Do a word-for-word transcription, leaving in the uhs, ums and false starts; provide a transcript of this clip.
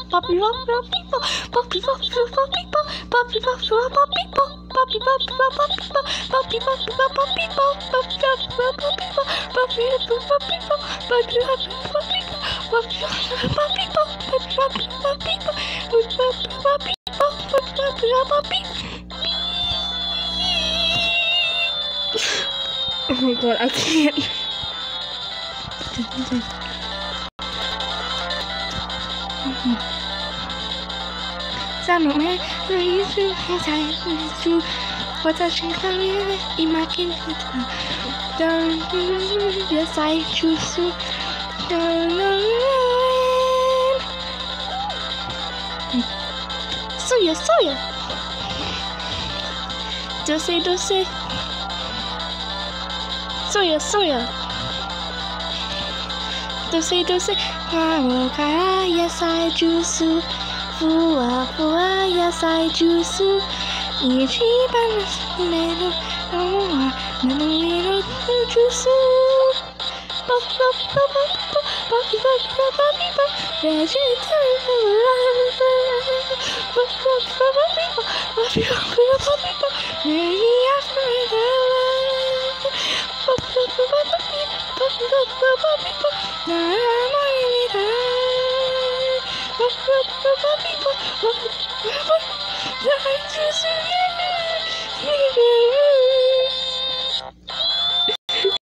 Poppy pop pop people, poppy pop pop pop people, poppy pop pop pop people, poppy pop pop pop people, poppy pop pop pop people, poppy pop pop pop people, poppy pop pop people, poppy pop pop people, poppy pop pop people, poppy pop pop people, poppy pop pop people, poppy pop pop people. Oh my god, I can't. Sao nữa mẹ rồi sự hay sai chú và ta chỉ cần biết imagine don't yes I choose you don't soya soya dose dose soya soya dose dose ah yes I choose you ふわふわ野菜ジュース一番の好きなのは何色のジュースパッパッパッパッパッパッパッパッパッベジタルラーパッパッパッパッパッパッパッパッパッパッメリアフレダーパッパッパッパッパッパッパッパッパッパッならないみたいWhat what what what people what what what what what what what what what what what